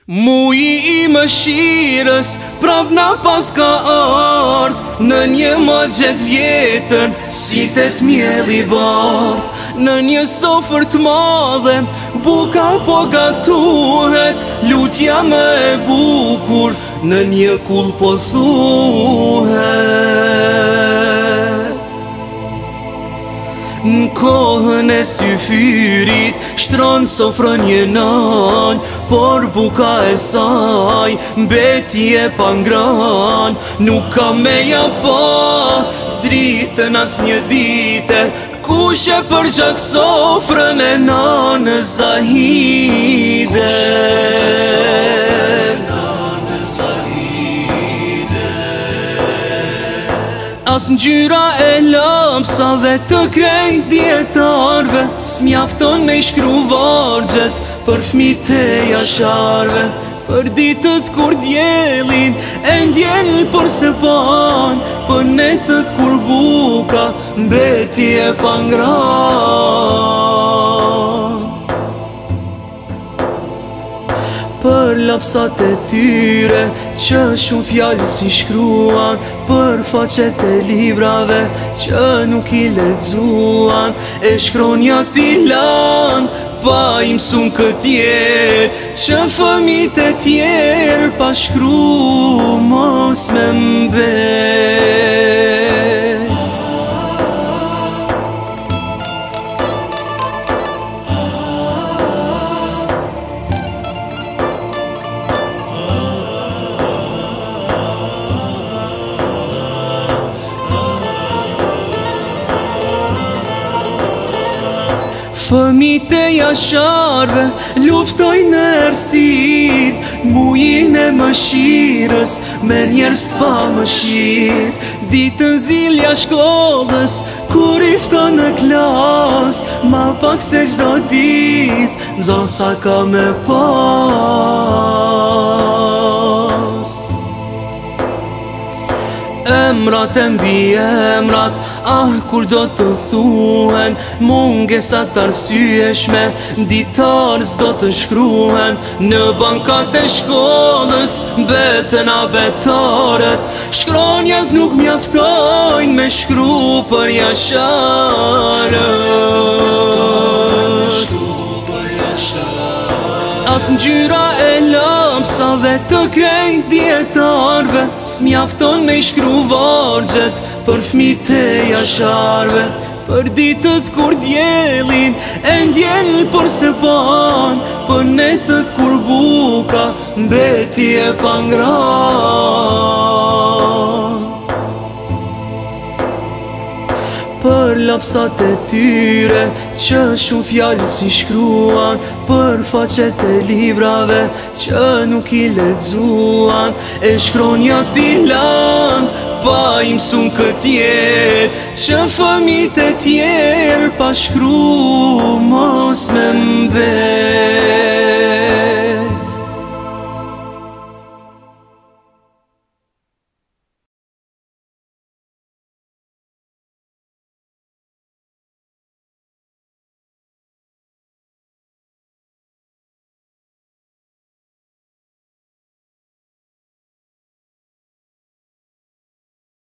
Muji I mëshirës prap na pas ka ardh, në një magjet vjetër si tet mielli bardh. Në një sofër të madhe buka po gatuhet, lutja më e bukur në një kull po thuhet. Në kohën e syfyrit shtron sofrën një nan, por buka e saj mbeti e pangran. Nuk ka me ja pa dritën as një dite, kush e përgjak sofrën e nanës Zahide. As ngjyra e lapsa dhe të krejt djetarve s'mjafton me I shkru vargjet për fmit e jasharve. Për ditët kur djelin e ndjel për se pan, për netët kur buka mbeti e pangran. Për lapsat e tyre që shumë fjallë si shkruan, për faqet e librave që nuk I lexuan, e shkronja ti lan pa I mësun këtjer, që fëmit e tjerë pa shkru mos me mbet. Fëmit e jasharve luftojnë në errësirë, mujin e mëshirës me njerëz pa mëshirë. Ditën zilja shkollës kur I fton në klas, ma pak se çdo ditë nxon sa ka me pas. Emrat e mbi emrat, ah kur do të thuhen, mungesat arsyeshme, ditar s'do të shkruhen. Në bankat e shkollës mbeten abetarët, shkronjat nuk mjaftojnë me shkru për jasharët. As ngjyra e lapsa dhe të krejt djetarve s'mjafton me I shkru vargjet për fmit e jasharve. Për ditët kur djelin e ndjel për se pan, për netët kur buka mbeti e pangran. Për lapsat e tyre që shumë fjallë si shkruan, për faqet e librave që nuk I lexuan, e shkronja ti lan pa I mësun këtjer, që fëmit e tjerë pa shkru mos me mbet.